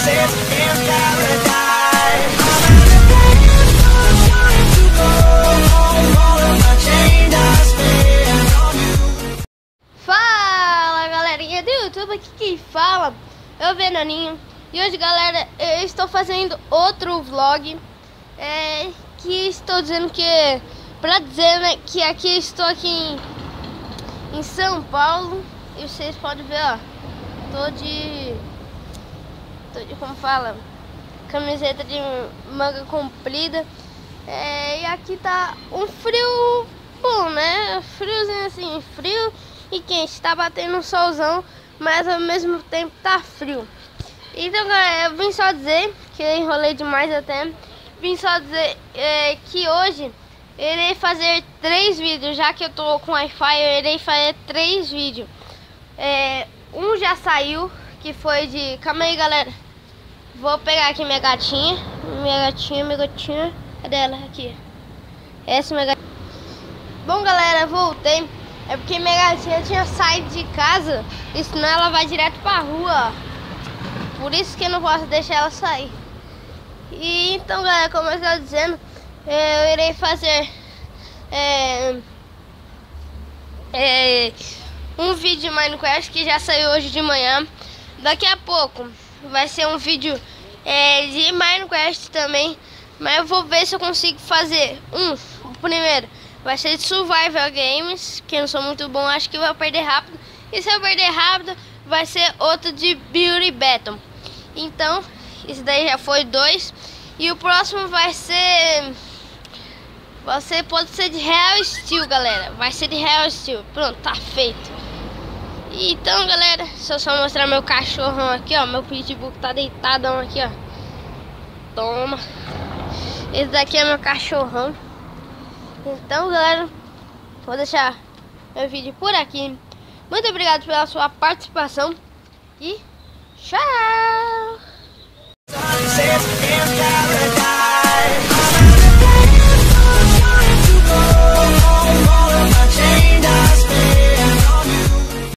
Fala galerinha do YouTube, aqui quem fala é o Venaninho. E hoje, galera, eu estou fazendo outro vlog que estou dizendo que, pra dizer, né, que aqui estou aqui em São Paulo. E vocês podem ver, ó, tô de como fala, camiseta de manga comprida. E aqui tá um frio bom, né? Friozinho assim, frio e quente, tá batendo um solzão, mas ao mesmo tempo tá frio. Então, galera, eu vim só dizer que eu enrolei demais até. Vim só dizer que hoje eu irei fazer 3 vídeos, já que eu tô com Wi-Fi, eu irei fazer 3 vídeos. Um já saiu, que foi de... Calma aí, galera. Vou pegar aqui minha gatinha. Minha gatinha. Cadê ela? Aqui. Essa é minha gatinha. Bom, galera, voltei. É porque minha gatinha tinha saído de casa, e senão ela vai direto pra rua, ó. Por isso que eu não posso deixar ela sair. E então, galera, como eu estava dizendo, eu irei fazer um vídeo de Minecraft que já saiu hoje de manhã. Daqui a pouco vai ser um vídeo de Minecraft também, mas eu vou ver se eu consigo fazer o primeiro vai ser de Survival Games, que eu não sou muito bom, acho que vai perder rápido. E se eu perder rápido, vai ser outro de Beauty Battle. Então, isso daí já foi 2. E o próximo vai ser... pode ser de Real Steel, galera. Vai ser de Real Steel. Pronto, tá feito. Então, galera, deixa eu só mostrar meu cachorrão aqui, ó. Meu pitbull tá deitadão aqui, ó. Toma. Esse daqui é meu cachorrão. Então, galera, vou deixar meu vídeo por aqui. Muito obrigado pela sua participação e tchau!